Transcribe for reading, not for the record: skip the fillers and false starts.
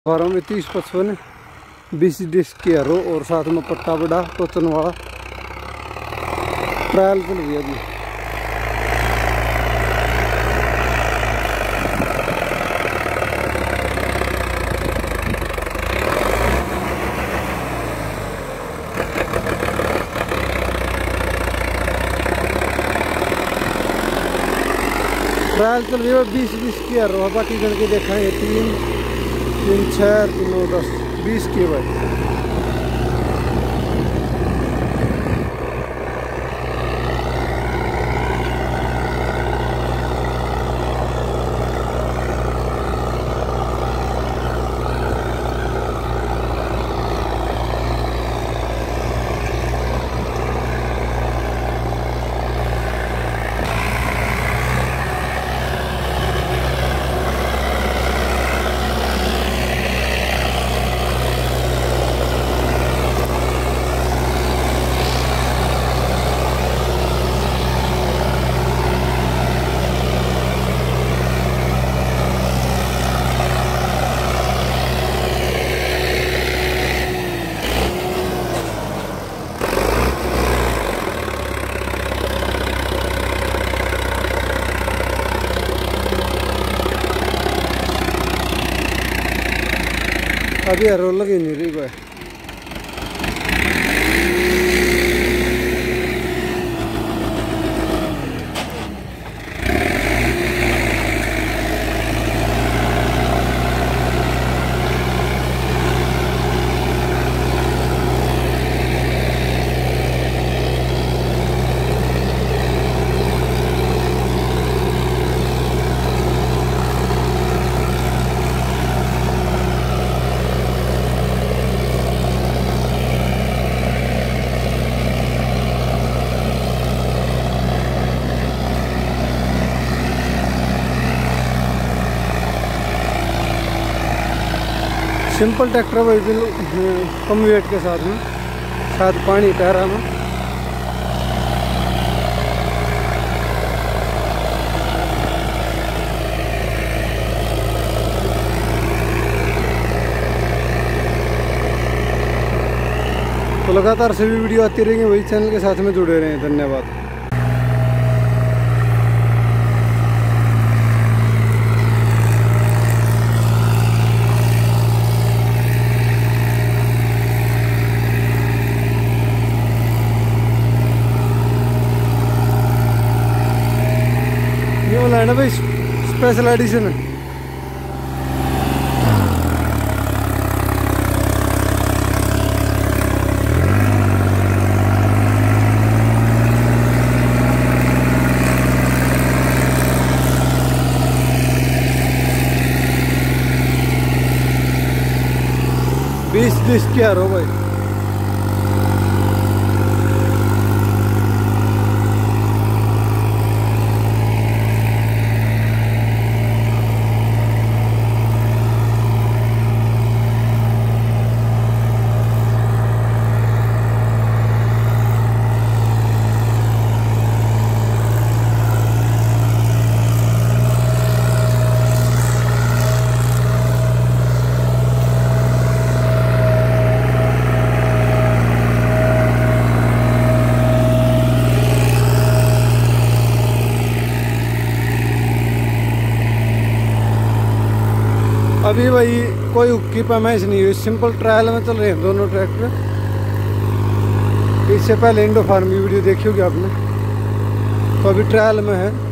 12 में 30-55 20 डिस्क की हरो और साथ में पट्टा बड़ा टोचन वाला ट्रायल चल रही है अभी। ट्रायल चल रही है 20 की हरो, बाकी गण के देखेंगे 3 6 3 9 10 20 की भाई। अभी हरो लगी नहीं रही भाई। सिंपल ट्रैक्टर भाई कम वेट के साथ में, साथ पानी टहरा में। तो लगातार सभी वीडियो आती रहेंगी, वही चैनल के साथ में जुड़े रहें। धन्यवाद। ये वाला है ना भाई स्पेशल एडिशन है। बीस डिस्क क्या रो भाई। अभी भाई कोई उक्की पैमाइश नहीं हुई, सिंपल ट्रायल में चल रहे हैं दोनों ट्रैक्टर। इससे पहले इंडो फार्म की वीडियो देखी होगी आपने, तो अभी ट्रायल में है।